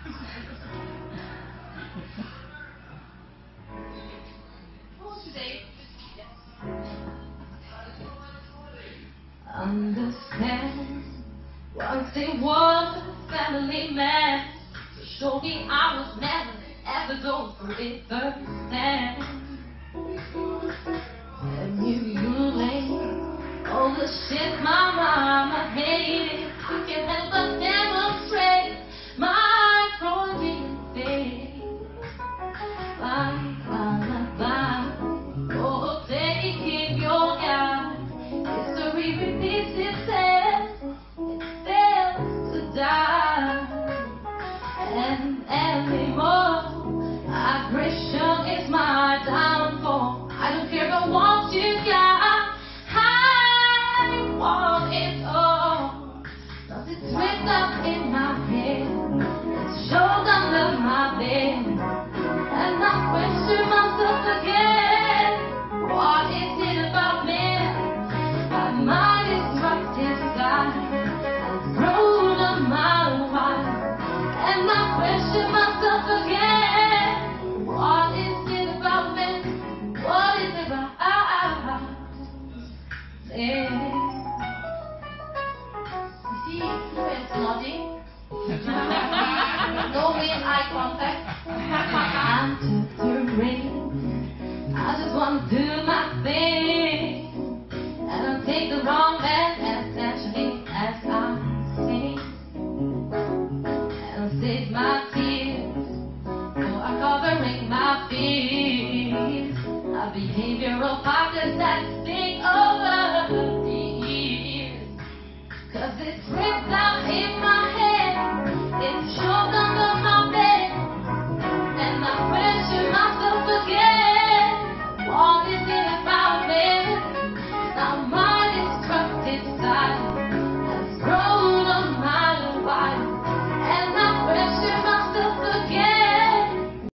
Understand, once it was a family man, so show me I was never, ever going through it firsthand. And if you lay all the shit my mama hated, I can't help but demonstrate my Freudian faith. Bye, bye, bye. Oh, take it, your guy. History repeats